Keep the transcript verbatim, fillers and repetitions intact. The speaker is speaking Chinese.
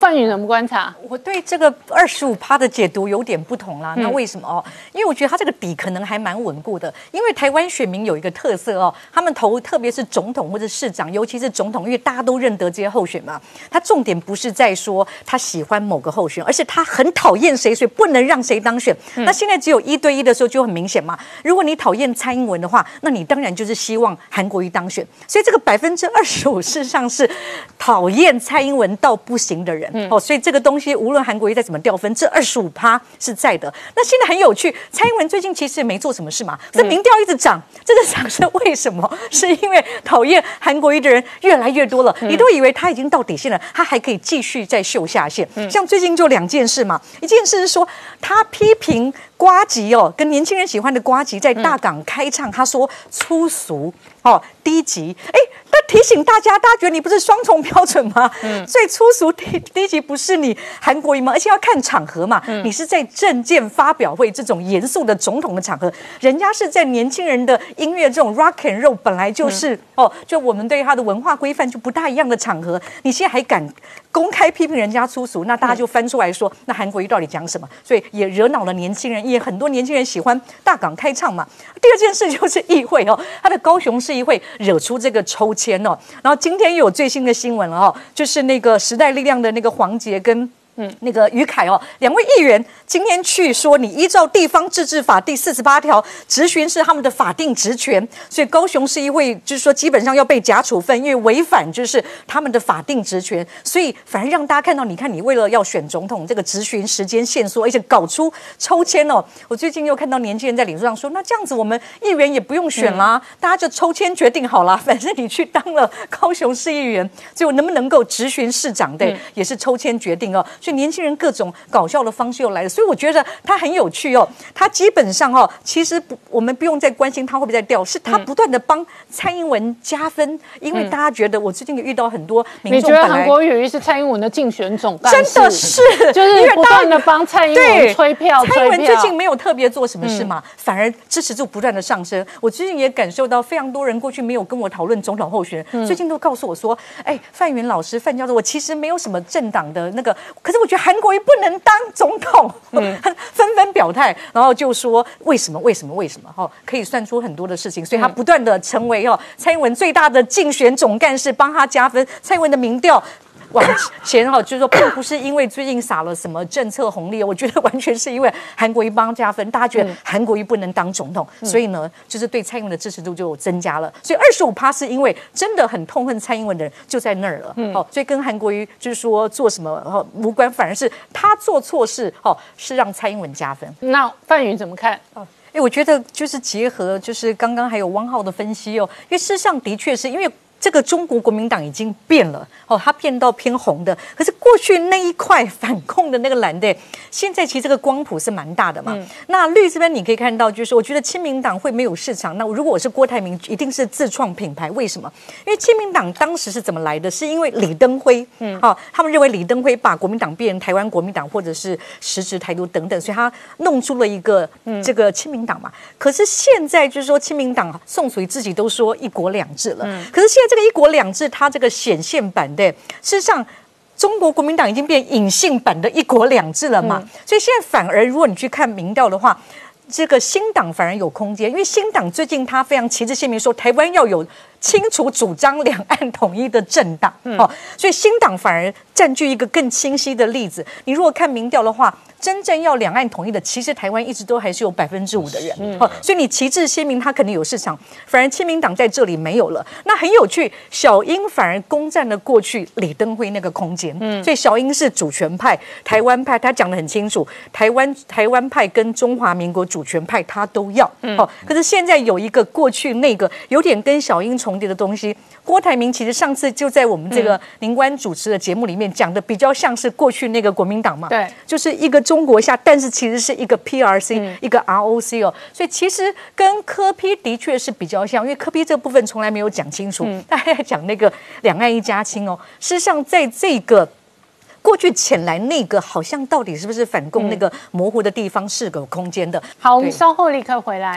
范宇怎么观察？ 我对这个二十五趴的解读有点不同啦。嗯、那为什么哦？因为我觉得他这个底可能还蛮稳固的。因为台湾选民有一个特色哦，他们投特别是总统或者市长，尤其是总统，因为大家都认得这些候选嘛。他重点不是在说他喜欢某个候选，而是他很讨厌谁，所以不能让谁当选。嗯、那现在只有一对一的时候就很明显嘛。如果你讨厌蔡英文的话，那你当然就是希望韩国瑜当选。所以这个百分之二十五事实上是讨厌蔡英文到不行的人。嗯、哦，所以这个东西无论韩国瑜再怎么掉分，这二十五趴是在的。那现在很有趣，蔡英文最近其实也没做什么事嘛，这民调一直涨，嗯、这个涨是为什么？是因为讨厌韩国瑜的人越来越多了，嗯、你都以为他已经到底线了，他还可以继续再秀下限。嗯、像最近就两件事嘛，一件事是说他批评呱吉哦，跟年轻人喜欢的呱吉在大港开唱，嗯、他说粗俗哦低级，哎。但提醒大家，大家觉得你不是双重标准吗？嗯，最粗俗低低级不是你韩国瑜吗？而且要看场合嘛，嗯、你是在政见发表会这种严肃的总统的场合，人家是在年轻人的音乐这种 rock and roll 本来就是、嗯、哦，就我们对他的文化规范就不大一样的场合，你现在还敢公开批评人家粗俗，那大家就翻出来说，嗯、那韩国瑜到底讲什么？所以也惹恼了年轻人，也很多年轻人喜欢大港开唱嘛。第二件事就是议会哦，他的高雄市议会惹出这个抽签哦，然后今天又有最新的新闻了哦，就是那个时代力量的那个黄捷跟。嗯，那个于凯哦，两位议员今天去说，你依照地方自治法第四十八条，质询是他们的法定职权，所以高雄市议会就是说基本上要被假处分，因为违反就是他们的法定职权，所以反而让大家看到，你看你为了要选总统，这个质询时间限缩，而且搞出抽签哦。我最近又看到年轻人在脸书上说，那这样子我们议员也不用选啦，嗯、大家就抽签决定好了，反正你去当了高雄市议员，最后能不能够质询市长的，嗯、也是抽签决定哦。所以年轻人各种搞笑的方式又来了，所以我觉得他很有趣哦。他基本上哦，其实不，我们不用再关心他会不会再掉，是他不断的帮蔡英文加分，嗯、因为大家觉得我最近也遇到很多民众，你觉得韩国瑜是蔡英文的竞选总干事， 真的是， 就是不断的帮蔡英文吹票。 蔡英文最近没有特别做什么事嘛，嗯、反而支持度不断的上升。我最近也感受到非常多人过去没有跟我讨论总统候选人，嗯、最近都告诉我说，哎，范云老师、范教授，我其实没有什么政党的那个，可是我觉得韩国瑜不能当总统，嗯、纷纷表态，然后就说为什么为什么为什么哈，可以算出很多的事情，所以他不断的成为哦蔡英文最大的竞选总干事，帮他加分。蔡英文的民调往前哈，就是说并不是因为最近撒了什么政策红利，我觉得完全是因为韩国瑜帮加分，大家觉得韩国瑜不能当总统，嗯、所以呢，就是对蔡英文的支持度就增加了。所以二十五趴是因为真的很痛恨蔡英文的人就在那儿了，嗯、哦，所以跟韩国瑜就是说做什么哦无关，反而是他做错事哦，是让蔡英文加分。 那范云怎么看？哦哎，我觉得就是结合，就是刚刚还有汪浩的分析哦，因为事实上的确是因为。这个中国国民党已经变了哦，它变到偏红的。可是过去那一块反共的那个蓝的，现在其实这个光谱是蛮大的嘛。嗯、那绿这边你可以看到，就是我觉得亲民党会没有市场。那如果我是郭台铭，一定是自创品牌。为什么？因为亲民党当时是怎么来的？是因为李登辉，嗯，哦，他们认为李登辉把国民党变成台湾国民党，或者是实质台独等等，所以他弄出了一个这个亲民党嘛。嗯、可是现在就是说，亲民党宋楚瑜自己都说一国两制了，嗯、可是现在。这个一国两制，它这个显现版的，事实上，中国国民党已经变隐性版的一国两制了嘛，嗯、所以现在反而如果你去看民调的话，这个新党反而有空间，因为新党最近他非常旗帜鲜明说，台湾要有清楚主张两岸统一的政党，嗯、哦，所以新党反而占据一个更清晰的例子。你如果看民调的话，真正要两岸统一的，其实台湾一直都还是有百分之五的人，嗯、哦，所以你旗帜鲜明，他肯定有市场。反而亲民党在这里没有了，那很有趣，小英反而攻占了过去李登辉那个空间，嗯、所以小英是主权派、台湾派，他讲得很清楚，台湾台湾派跟中华民国主权派他都要，嗯、哦，可是现在有一个过去那个有点跟小英重叠的东西。郭台铭其实上次就在我们这个宁官主持的节目里面讲的比较像是过去那个国民党嘛， 对， 就是一个中国下，但是其实是一个 P R C，嗯、一个 R O C 哦，所以其实跟柯 P 的确是比较像，因为柯 P 这部分从来没有讲清楚，嗯、大家在讲那个两岸一家亲哦，事实上在这个。过去浅蓝那个好像到底是不是反共那个模糊的地方是有空间的。 好，我们稍后立刻回来。